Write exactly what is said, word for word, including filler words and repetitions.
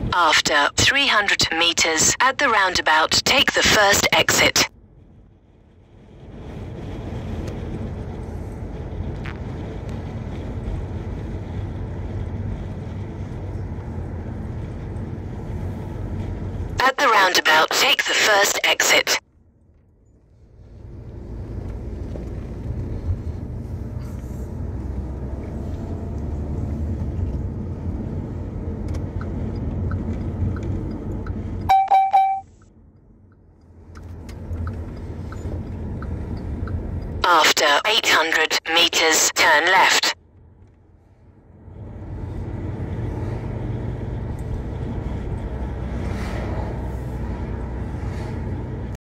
After three hundred meters, at the roundabout, take the first exit. At the roundabout, take the first exit. After eight hundred meters, turn left.